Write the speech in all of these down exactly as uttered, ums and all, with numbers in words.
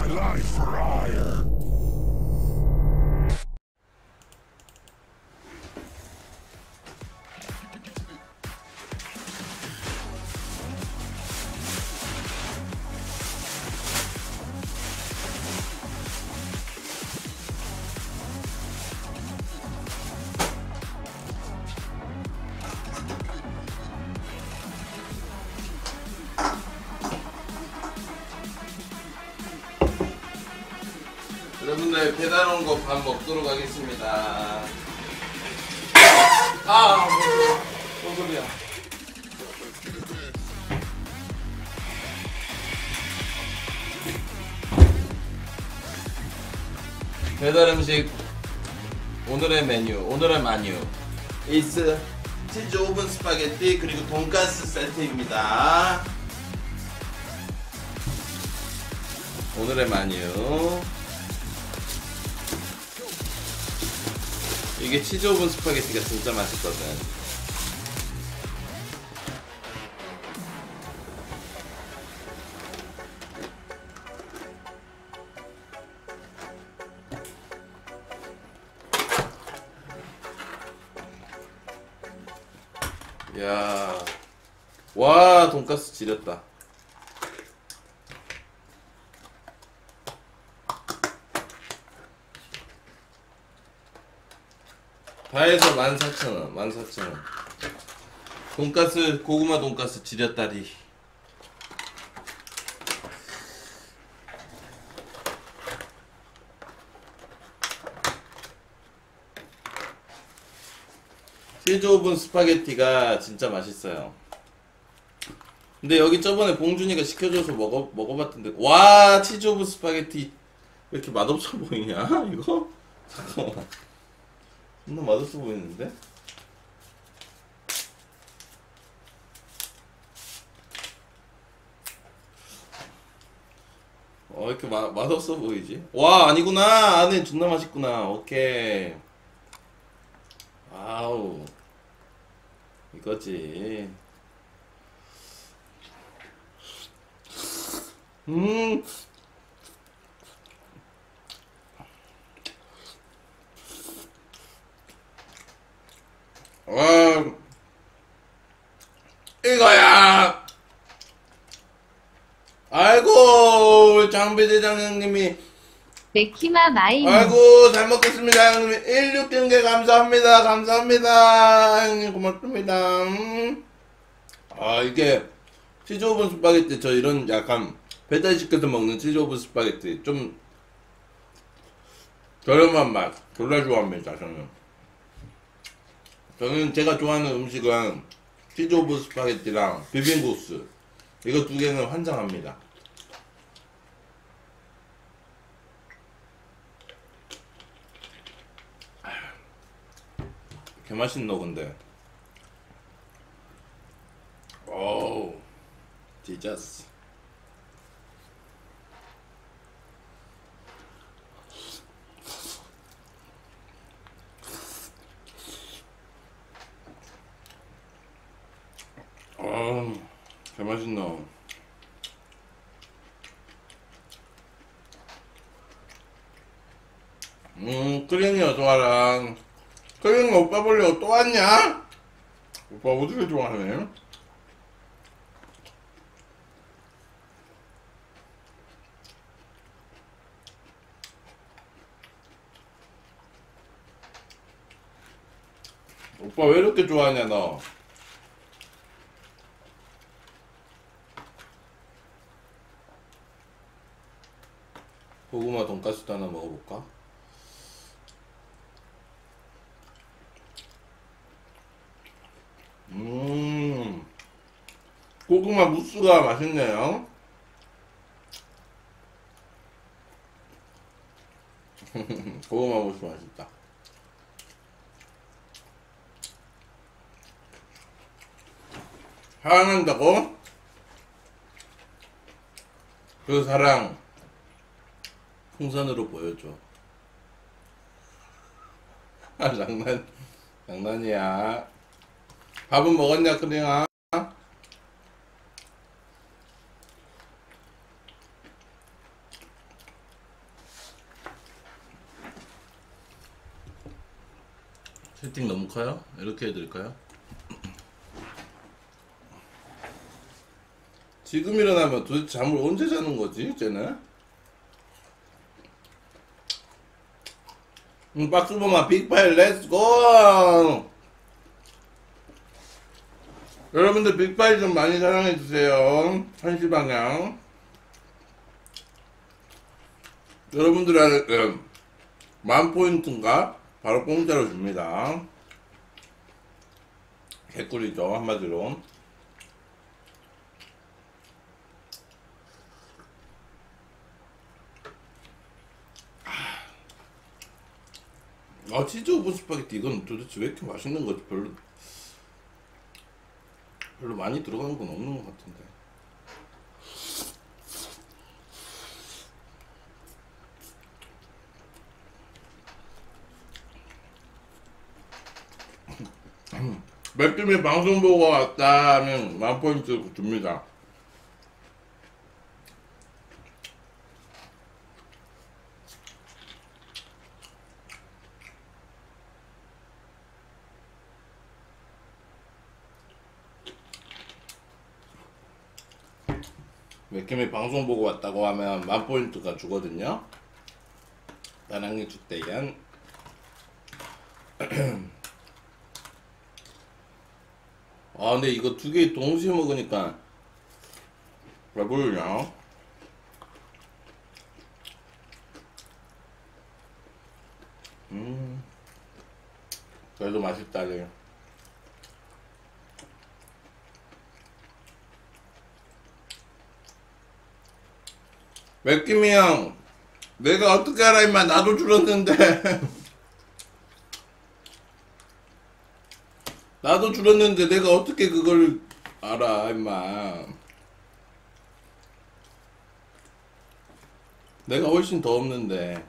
life for hire. 여러분들 배달 온 거 밥 먹도록 하겠습니다. 아, 뭔 소리야? 배달 음식 오늘의 메뉴, 오늘의 메뉴 is 치즈 오븐 스파게티 그리고 돈가스 세트입니다. 오늘의 메뉴. 이게 치즈 오븐 스파게티가 진짜 맛있거든. 야, 와, 돈가스 지렸다. 다 해서 만 사천 원, 만 사천 원. 돈가스, 고구마 돈가스 지렸다리. 치즈 오븐 스파게티가 진짜 맛있어요. 근데 여기 저번에 봉준이가 시켜줘서 먹어, 먹어봤던데, 와, 치즈 오븐 스파게티 왜 이렇게 맛없어 보이냐? 이거? 잠깐만. 존나 맛없어 보이는데? 어, 이렇게 마, 맛없어 보이지? 와, 아니구나! 안에 존나 맛있구나. 오케이. 아우. 이거지. 음. 와, 이거야. 아이고, 장비대장 형님이. 맥키마 마이. 아이고, 잘 먹겠습니다 형님이. 일육 경계 감사합니다. 감사합니다 형님. 고맙습니다. 음. 아, 이게 치즈 오븐 스파게티, 저 이런 약간 배달시켜서 먹는 치즈 오븐 스파게티 좀 저렴한 맛 졸라 좋아합니다. 저는 저는 제가 좋아하는 음식은 치즈 오븐 스파게티랑 비빔국수, 이거 두 개는 환장합니다. 개 맛있노 근데. 오우 지저스. 어, 개 맛있노. 음, 크링이 어서와라. 크링이 오빠 보려고 또 왔냐? 오빠 어떻게 좋아하네? 오빠 왜 이렇게 좋아하냐 너? 고구마 돈가스도 하나 먹어볼까? 음, 고구마 무스가 맛있네요. 고구마 무스 맛있다. 사랑한다고? 그 사랑 풍선으로 보여줘. 아, 장난, 장난이야. 밥은 먹었냐, 크링아? 피팅 너무 커요? 이렇게 해드릴까요? 지금 일어나면 도대체 잠을 언제 자는 거지, 쟤는? 음, 박수범아 빅파일 렛츠고! 여러분들 빅파일 좀 많이 사랑해주세요. 한 시 방향. 여러분들한테 만 포인트인가? 바로 공짜로 줍니다. 개꿀이죠, 한마디로. 아, 치즈 오븐 스파게티 이건 도대체 왜 이렇게 맛있는 거지? 별로 별로 많이 들어가는 건 없는 것 같은데. 맥주미 방송 보고 왔다 하면 만 포인트 줍니다. 맥킴이 방송 보고 왔다고 하면 만 포인트가 주거든요. 나랑이 주대연. 아 근데 이거 두 개 동시에 먹으니까 배부르냐? 음 그래도 맛있다. 네. 맥김이 형, 내가 어떻게 알아 임마. 나도 줄었는데. 나도 줄었는데 내가 어떻게 그걸 알아 임마. 내가 훨씬 더 없는데.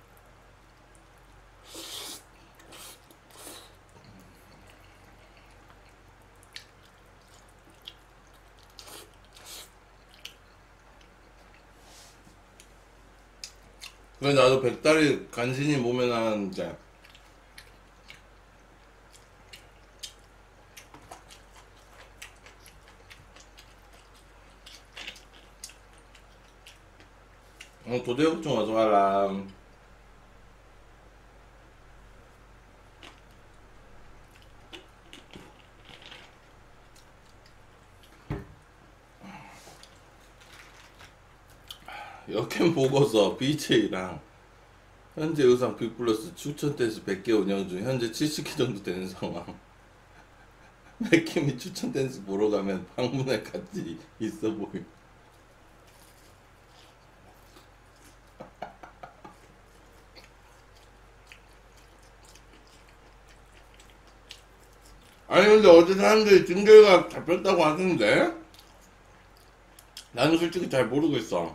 그래 나도 백다리 간신히 몸에 나는데 어 도대역 좀 와서 가라. 역캠 보고서 비제이랑 현재 의상 B 플러스 추천 댄스 백 개 운영 중 현재 칠십 개 정도 되는 상황. 맥킴이 추천 댄스 보러 가면 방문할 같이 있어 보임. 아니 근데 어제 사람들이 징계가 잡혔다고 하던데 나는 솔직히 잘 모르겠어.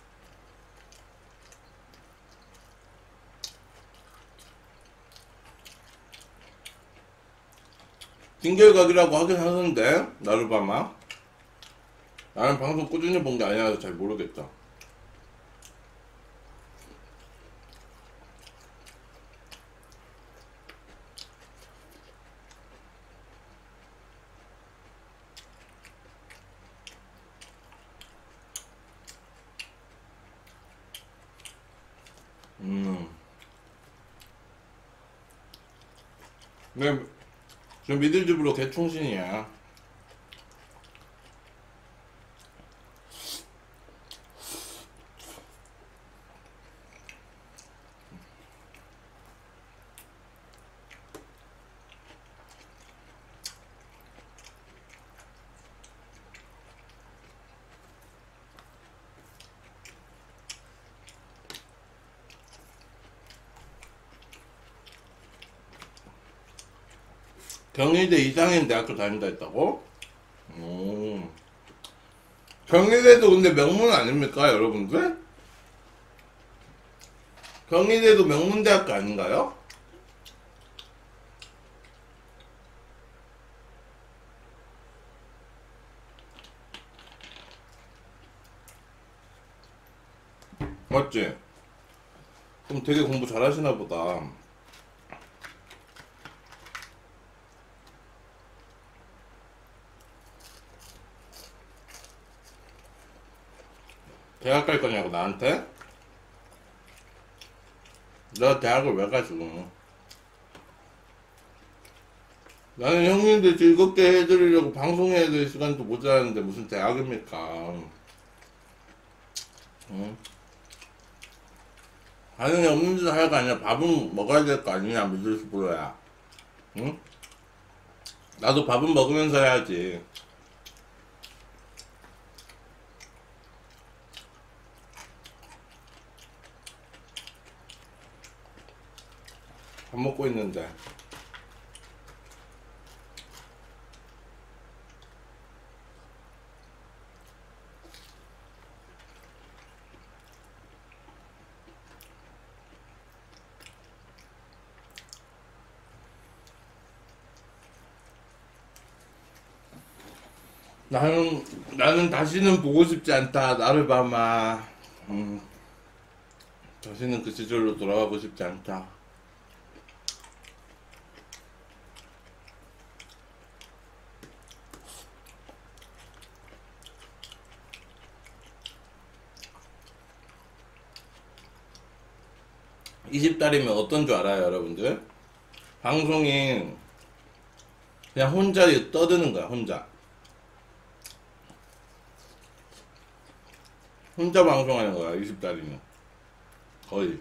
징계각이라고 하긴 하는데 나르바마 나는 방송 꾸준히 본 게 아니라서 잘 모르겠다. 음. 네, 저 미들집으로 개충신이야. 경희대 이상인 대학교 다닌다 했다고? 오. 경희대도 근데 명문 아닙니까 여러분들? 경희대도 명문대학교 아닌가요? 맞지? 그럼 되게 공부 잘하시나 보다. 대학 갈 거냐고 나한테? 내가 대학을 왜 가 지금? 나는 형님들 즐겁게 해드리려고 방송해야 될 시간도 모자라는데 무슨 대학입니까? 응? 하는 게 없는 짓을 할 거 아니야. 밥은 먹어야 될 거 아니냐, 미들스 프로야. 응? 나도 밥은 먹으면서 해야지. 밥 먹고 있는데. 나는, 나는 다시는 보고 싶지 않다. 나를 봐마. 음, 다시는 그 시절로 돌아가고 싶지 않다. 이십 달이면 어떤 줄 알아요, 여러분들? 방송이 그냥 혼자 떠드는 거야, 혼자. 혼자 방송하는 거야, 이십 달이면. 거의.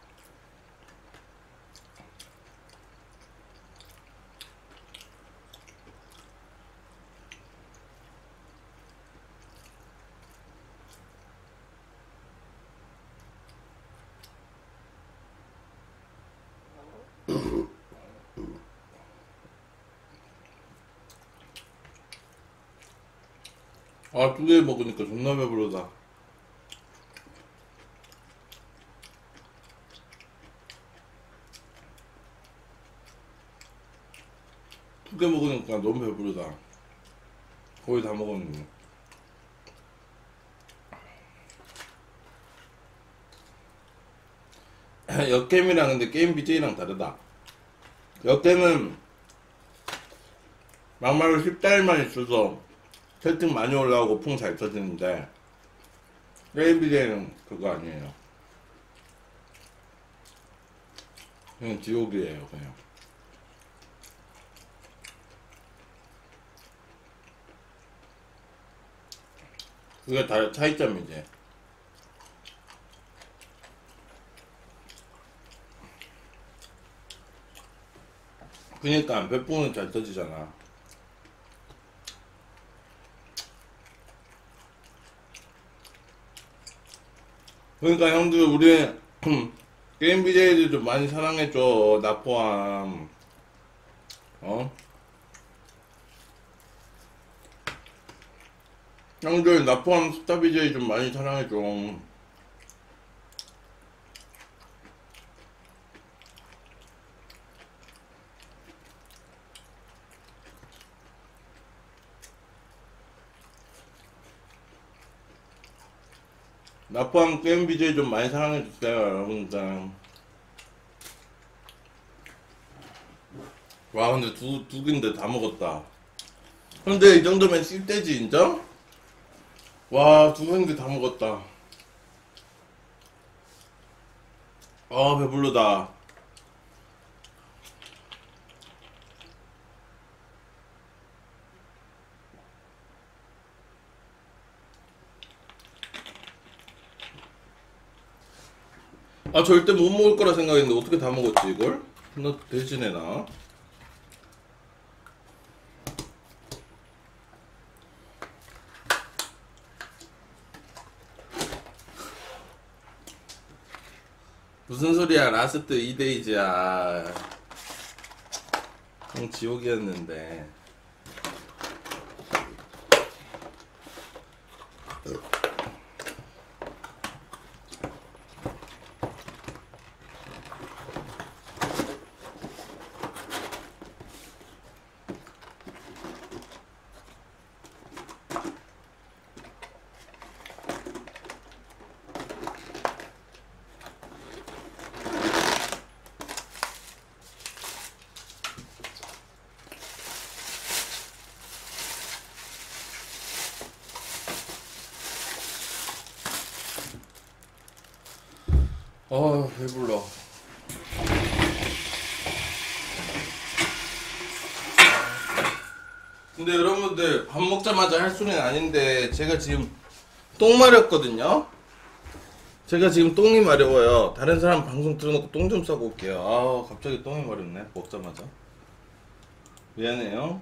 아, 두 개 먹으니까 존나 배부르다. 두 개 먹으니까 너무 배부르다. 거의 다 먹었는데. 역겜이랑 근데 게임 비제이랑 다르다. 역겜은 막말로 십 달만 있어서 채팅 많이 올라오고 풍 잘 터지는데 게임 비제이는 그거 아니에요. 그냥 지옥이에요, 그냥. 그게 다 차이점이지. 그니까 백풍은 잘 터지잖아. 그러니까 형들 우리 게임 비제이들 좀 많이 사랑해줘. 나 포함. 어? 형들 나 포함 스타 비제이 좀 많이 사랑해줘. 나 포함 게임 비제이 좀 많이 사랑해주세요, 여러분들. 와, 근데 두, 두 개인데 다 먹었다. 근데 이 정도면 씹대지, 인정? 와, 두 개인데 다 먹었다. 아, 배불르다. 아, 절대 못 먹을 거라 생각했는데 어떻게 다 먹었지, 이걸? 나 대신에 나. 무슨 소리야, 라스트 이 데이즈야. 형 지옥이었는데. 아 배불러. 근데 여러분들 밥 먹자마자 할 소리는 아닌데 제가 지금 똥 마렸거든요. 제가 지금 똥이 마려워요. 다른 사람 방송 들어놓고 똥 좀 싸고 올게요. 아 갑자기 똥이 마렵네 먹자마자. 미안해요.